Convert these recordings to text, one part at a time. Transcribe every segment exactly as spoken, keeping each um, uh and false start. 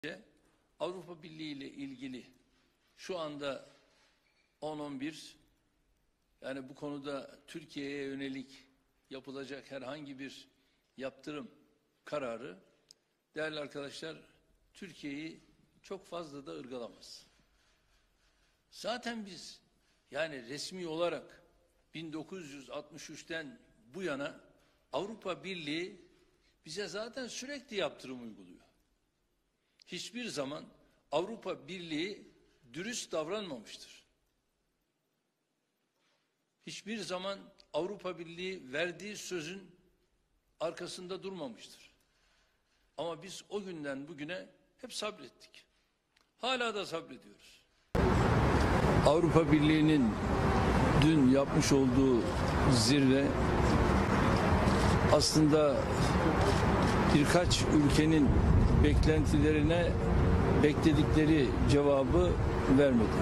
Avrupa Birliği ile ilgili şu anda on on bir, yani bu konuda Türkiye'ye yönelik yapılacak herhangi bir yaptırım kararı, değerli arkadaşlar, Türkiye'yi çok fazla da ırgalamaz. Zaten biz yani resmi olarak bin dokuz yüz altmış üçten bu yana Avrupa Birliği bize zaten sürekli yaptırım uyguluyor. Hiçbir zaman Avrupa Birliği dürüst davranmamıştır. Hiçbir zaman Avrupa Birliği verdiği sözün arkasında durmamıştır. Ama biz o günden bugüne hep sabrettik. Hala da sabrediyoruz. Avrupa Birliği'nin dün yapmış olduğu zirve aslında birkaç ülkenin beklentilerine bekledikleri cevabı vermedi.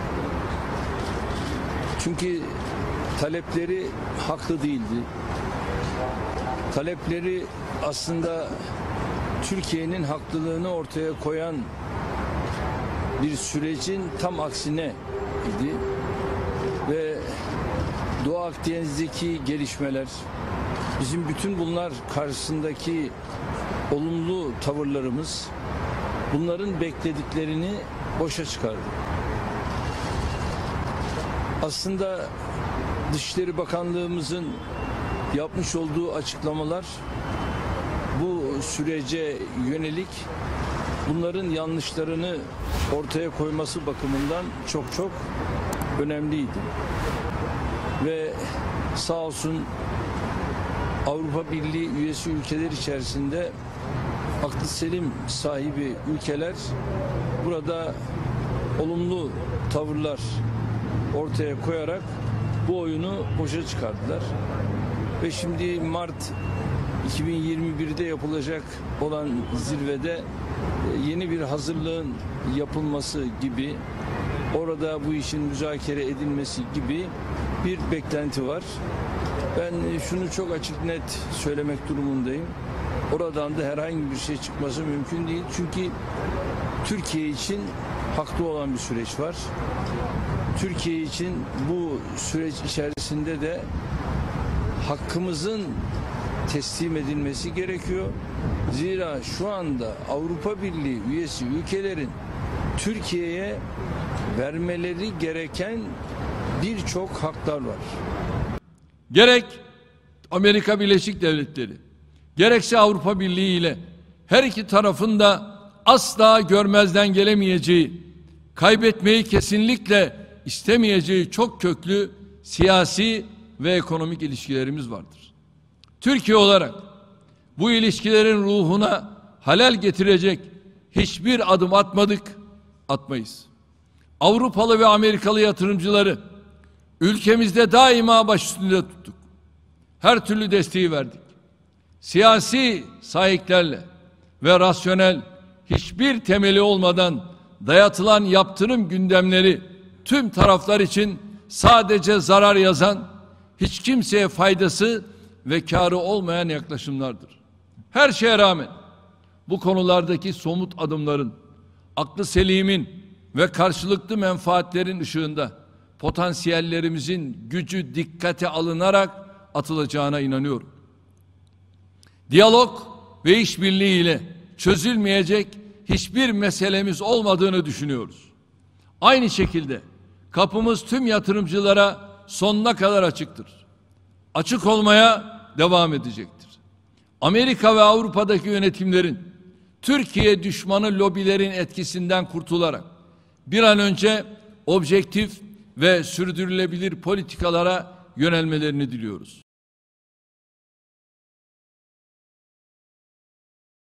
Çünkü talepleri haklı değildi. Talepleri aslında Türkiye'nin haklılığını ortaya koyan bir sürecin tam aksine idi. Ve Doğu Akdeniz'deki gelişmeler, bizim bütün bunlar karşısındaki olumlu tavırlarımız bunların beklediklerini boşa çıkardı. Aslında Dışişleri Bakanlığımızın yapmış olduğu açıklamalar bu sürece yönelik bunların yanlışlarını ortaya koyması bakımından çok çok önemliydi. Ve sağ olsun Avrupa Birliği üyesi ülkeler içerisinde aklı selim sahibi ülkeler burada olumlu tavırlar ortaya koyarak bu oyunu boşa çıkardılar. Ve şimdi Mart iki bin yirmi bir'de yapılacak olan zirvede yeni bir hazırlığın yapılması gibi, orada bu işin müzakere edilmesi gibi bir beklenti var. Ben şunu çok açık net söylemek durumundayım. Oradan da herhangi bir şey çıkması mümkün değil. Çünkü Türkiye için haklı olan bir süreç var. Türkiye için bu süreç içerisinde de hakkımızın teslim edilmesi gerekiyor. Zira şu anda Avrupa Birliği üyesi ülkelerin Türkiye'ye vermeleri gereken birçok haklar var. Gerek Amerika Birleşik Devletleri, gerekse Avrupa Birliği ile her iki tarafın da asla görmezden gelemeyeceği, kaybetmeyi kesinlikle istemeyeceği çok köklü siyasi ve ekonomik ilişkilerimiz vardır. Türkiye olarak bu ilişkilerin ruhuna halel getirecek hiçbir adım atmadık, atmayız. Avrupalı ve Amerikalı yatırımcıları ülkemizde daima baş üstünde tuttuk. Her türlü desteği verdik. Siyasi sahiplerle ve rasyonel, hiçbir temeli olmadan dayatılan yaptırım gündemleri tüm taraflar için sadece zarar yazan, hiç kimseye faydası ve kârı olmayan yaklaşımlardır. Her şeye rağmen bu konulardaki somut adımların aklı selimin ve karşılıklı menfaatlerin ışığında potansiyellerimizin gücü dikkate alınarak atılacağına inanıyorum. Diyalog ve işbirliği ile çözülmeyecek hiçbir meselemiz olmadığını düşünüyoruz. Aynı şekilde kapımız tüm yatırımcılara sonuna kadar açıktır. Açık olmaya devam edecektir. Amerika ve Avrupa'daki yönetimlerin Türkiye düşmanı lobilerin etkisinden kurtularak bir an önce objektif ve sürdürülebilir politikalara yönelmelerini diliyoruz.